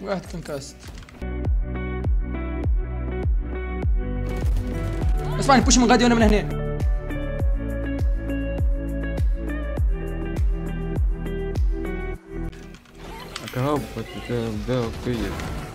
واحد كونكاست. اسمعني بوش من غادي وانا من هنا. Acabou, pode ter, deu,